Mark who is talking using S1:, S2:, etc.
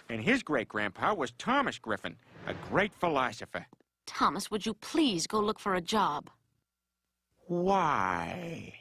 S1: And his great-grandpa was Thomas Griffin, a great philosopher.
S2: Thomas, would you please go look for a job?
S1: Why?